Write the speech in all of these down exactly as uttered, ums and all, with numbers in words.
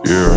Yeah.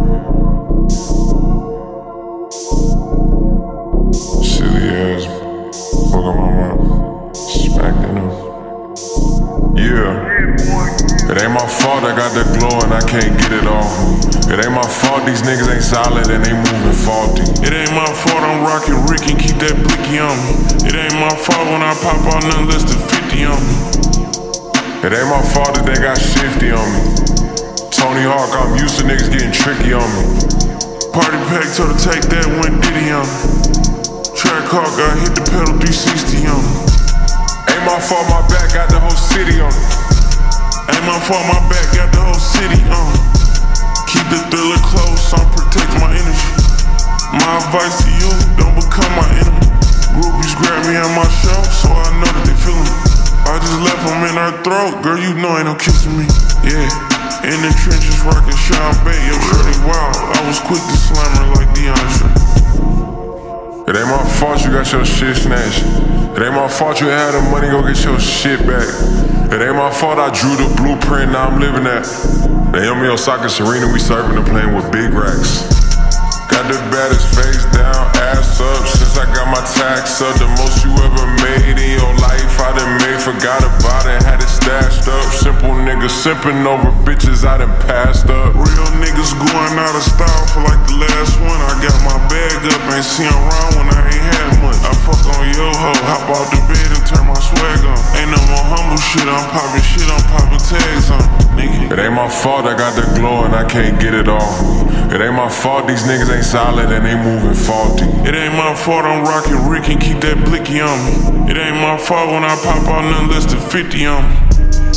Silly ass. Fuck up my mouth. Smacked in him. Yeah. It ain't my fault I got the glow and I can't get it off me. It ain't my fault these niggas ain't solid and they moving faulty. It ain't my fault I'm rockin' Rick and keep that blicky on me. It ain't my fault when I pop out nothing less than fifty on me. It ain't my fault that they got shifty on me. Tony Hawk, I'm used to niggas getting tricky on me. Party pack told her take that one Diddy on me. Track Hawk got hit the pedal three sixty on me. Ain't my fault my back got the whole city on me. Ain't my fault my back got the whole city on me. Keep the thriller close, I'm protecting my energy. My advice to you, don't become my enemy. Groupies grab me on my show, so I know that they feelin' me. I just left them in her throat, girl, you know ain't no kissing me. Yeah, in the trenches rockin' Sean Bay, yo, shorty wild. I was quick to slam her like DeAndre. It ain't my fault you got your shit snatched. It ain't my fault you had the money, go get your shit back. It ain't my fault I drew the blueprint, now I'm living that. Naomi Osaka, Serena, we serving the plane with big racks. Got the baddest face down, ass up. Since I got my tax up, the most you ever made in your life I done made, forgot about it, had it stashed up. Simple niggas sipping over bitches I done passed up. Real niggas going out of style for like the last one. I got my bag up, ain't seen around when I ain't had much. I fuck on yo ho, hop out the bed and turn my swag on. Ain't no more humble shit, I'm popping shit, I'm popping tags on, nigga. It ain't my fault I got the glow and I can't get it off me. It ain't my fault these niggas ain't solid and they moving faulty. It ain't my fault I'm rockin' Rick and keep that blicky on me. It ain't my fault when I pop out nothing less than fifty on me.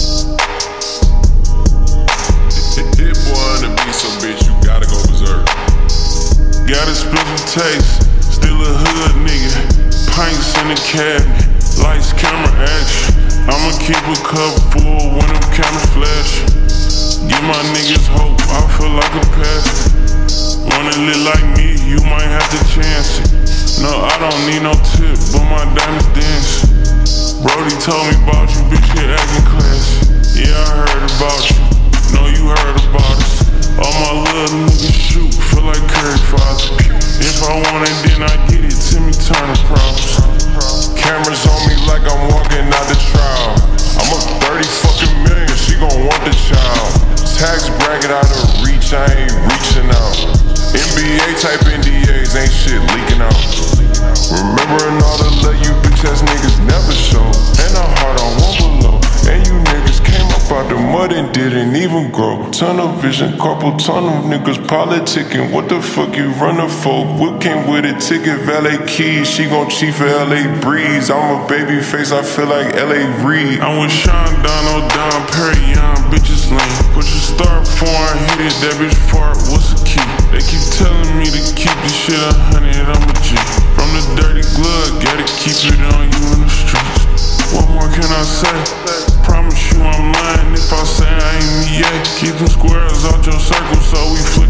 Hit boy on the beat, so bitch, you gotta go berserk. Got a special taste, still a hood nigga. Pints in the cabinet, lights, camera, action. I'ma keep a cup full when them cameras flash. Give my niggas hope, I feel like a pastor. Wanna live like me, you might have to chance it. No, I don't need no tip, but my diamonds dance. Brody told me about you, bitch, get acting classy. Yeah, I heard about you, know you heard about us. All my little niggas shoot, feel like Curry Father. If I want it, then I get it, Timmy Turner props. Cameras on me like I'm walking out the trial. I'm up thirty fucking million, she gon' want the child. Tax bracket out of reach, I ain't reaching out. N B A type N D As, ain't shit leaking out. Remembering all the love you bitch ass niggas never show. And a heart on one below. And you niggas came up out the mud and didn't even grow. Tunnel vision, carpal tunnel, niggas politicking. What the fuck you running for? Whip came with a ticket, valet keys. She gon' cheat for L A Breeze. I'm a baby face, I feel like L A Reid. I'm with Sean Dono, Don Perry, young bitches lame. Push a start before I hit it, that bitch fart, what's the key? They keep telling me to keep this shit a hundred, I'm a G. From the dirty glove, gotta keep it on you in the streets. What more can I say? Promise you I'm lying if I say I ain't me yet. Keep them squares out your circle so we flip